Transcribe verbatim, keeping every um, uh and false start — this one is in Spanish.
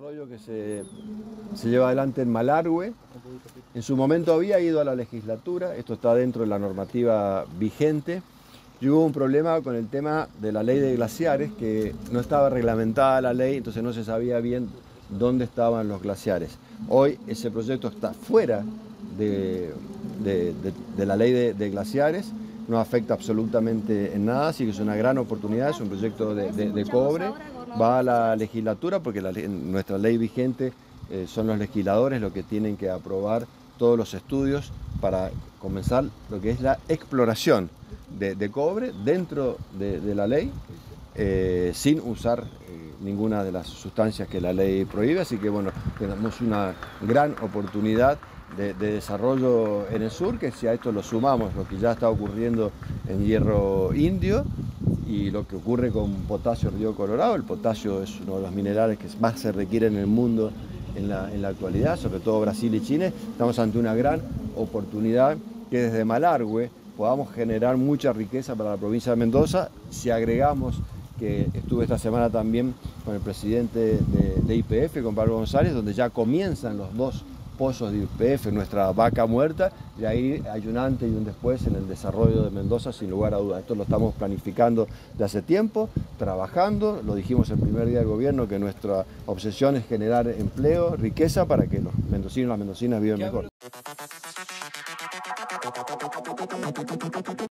desarrollo que se, se lleva adelante en Malargüe. En su momento había ido a la legislatura, esto está dentro de la normativa vigente, y hubo un problema con el tema de la ley de glaciares, que no estaba reglamentada la ley, entonces no se sabía bien dónde estaban los glaciares. Hoy ese proyecto está fuera de, de, de, de la ley de, de glaciares, no afecta absolutamente en nada, así que es una gran oportunidad, es un proyecto de, de, de cobre, va a la legislatura porque la, nuestra ley vigente eh, son los legisladores los que tienen que aprobar todos los estudios para comenzar lo que es la exploración de, de cobre dentro de, de la ley, eh, sin usar eh, ninguna de las sustancias que la ley prohíbe, así que bueno, tenemos una gran oportunidad De, de desarrollo en el sur, que si a esto lo sumamos lo que ya está ocurriendo en Hierro Indio y lo que ocurre con potasio Río Colorado. El potasio es uno de los minerales que más se requiere en el mundo en la, en la actualidad, sobre todo Brasil y Chile. Estamos ante una gran oportunidad que desde Malargüe podamos generar mucha riqueza para la provincia de Mendoza. Si agregamos que estuve esta semana también con el presidente de, de Y P F, con Pablo González, donde ya comienzan los dos pozos de Y P F, nuestra vaca muerta, y ahí hay un antes y un después en el desarrollo de Mendoza, sin lugar a dudas. Esto lo estamos planificando de hace tiempo, trabajando, lo dijimos el primer día del gobierno, que nuestra obsesión es generar empleo, riqueza, para que los mendocinos y las mendocinas vivan mejor.